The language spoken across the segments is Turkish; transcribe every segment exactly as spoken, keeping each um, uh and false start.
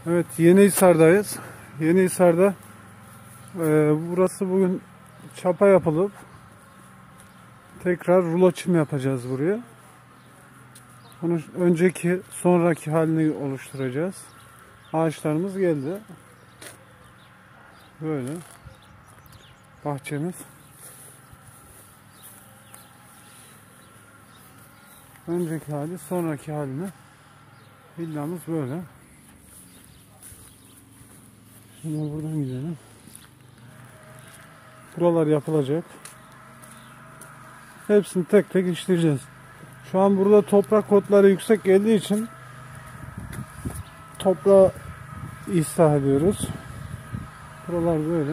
Evet, Yenihisar'dayız. Yenihisar'da e, burası bugün çapa yapılıp tekrar rulo çim yapacağız buraya. Bunu önceki sonraki halini oluşturacağız. Ağaçlarımız geldi. Böyle bahçemiz. Önceki hali sonraki haline. Villamız böyle. Şimdi buradan gidelim. Buralar yapılacak. Hepsini tek tek işleyeceğiz. Şu an burada toprak kotları yüksek geldiği için toprağı ıslah ediyoruz. Buralar böyle.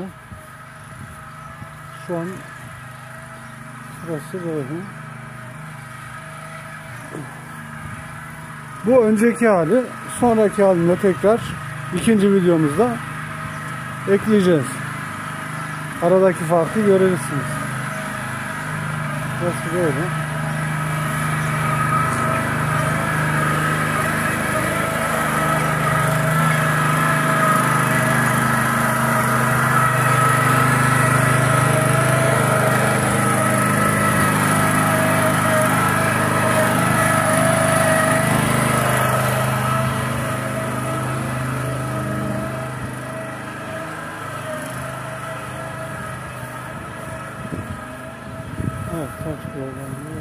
Şu an burası böyle. Bu önceki hali, sonraki halinde tekrar ikinci videomuzda ekleyeceğiz. Aradaki farkı görürsünüz. Burası böyle. Evet, taş